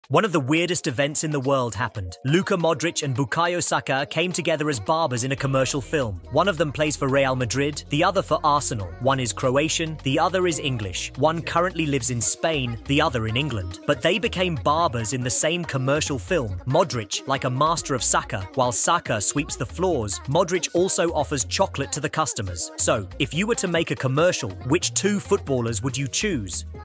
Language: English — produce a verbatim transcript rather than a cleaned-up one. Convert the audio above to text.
One of the weirdest events in the world happened. Luka Modric and Bukayo Saka came together as barbers in a commercial film. One of them plays for Real Madrid, the other for Arsenal. One is Croatian, the other is English. One currently lives in Spain, the other in England. But they became barbers in the same commercial film. Modric, like a master of Saka, while Saka sweeps the floors, Modric also offers chocolate to the customers. So, if you were to make a commercial, which two footballers would you choose?